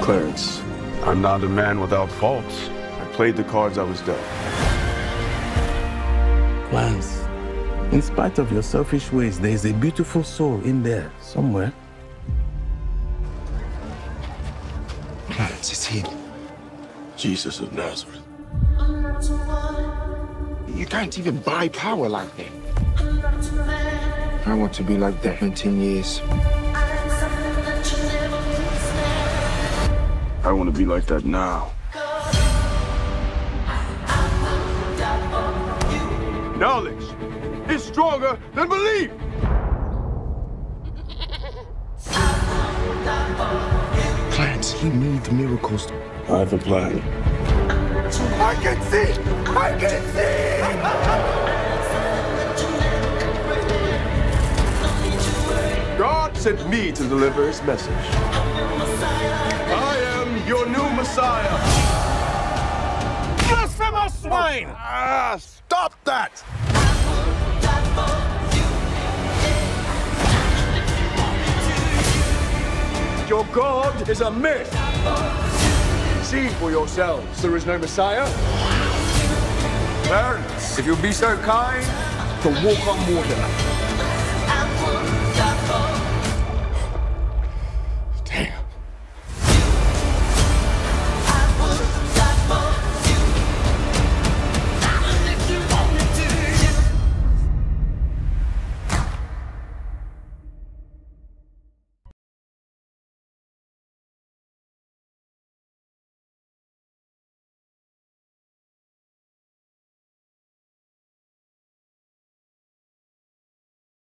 Clarence. I'm not a man without faults. I played the cards I was dealt. Clarence, in spite of your selfish ways, there is a beautiful soul in there somewhere. Clarence, it's him. Jesus of Nazareth. You can't even buy power like that. I want to be like that in 10 years. I want to be like that now. Knowledge is stronger than belief. Clarence, he needs miracles. I have a plan. I can see! I can see! God sent me to deliver his message. I am your new Messiah. Blasphemous swine! Ah, stop that! Your God is a myth. See for yourselves, there is no Messiah. Clarence, if you'll be so kind to walk on water.